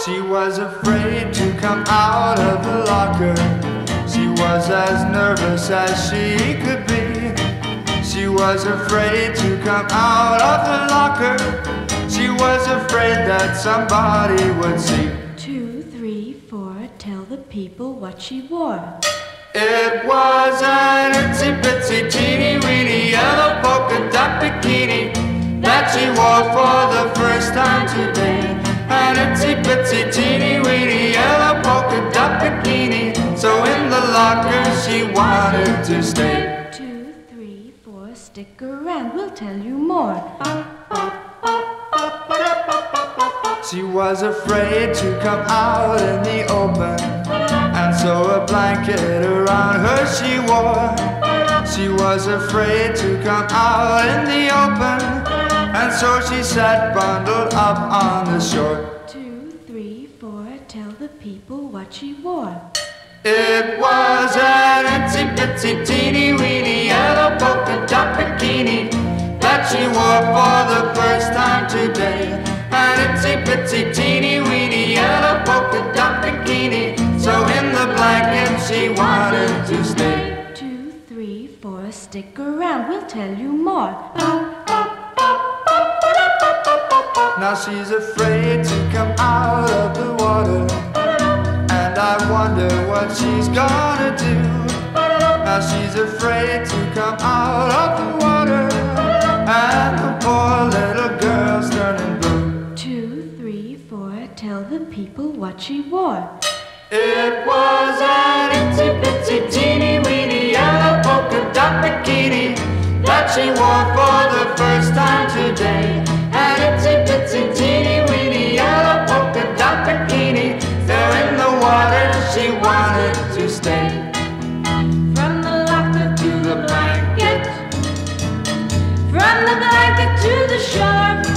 She was afraid to come out of the locker. She was as nervous as she could be. She was afraid to come out of the locker. She was afraid that somebody would see. 2, 3, 4, tell the people what she wore. It was an itsy bitsy teeny weeny yellow polka dot bikini that she wore for the first time today. An itsy bitsy teeny weeny yellow polka dot bikini. So in the locker she wanted to stay. 2, 3, 4, stick around, we'll tell you more. She was afraid to come out in the open, and so a blanket around her she wore. She was afraid to come out in the open, and so she sat bundled up on the shore. 2, 3, 4, tell the people what she wore. It was an itsy bitsy teeny weeny yellow polka dot bikini that she wore for the first time today. An itsy bitsy teeny weeny yellow polka dot bikini. So in the blanket she wanted to stay. 2, 3, 4, stick around, we'll tell you more. Now she's afraid to come out of the water, and I wonder what she's gonna do. Now she's afraid to come out of the water, and the poor little girl's turning blue. 2, 3, 4, tell the people what she wore. It was an itsy bitsy teeny weeny yellow polka dot bikini that she wore for the first time today. An itsy bitsy teeny weeny yellow polka dot bikini. There in the water she wanted to stay. From the locker to the blanket, from the blanket to the shore.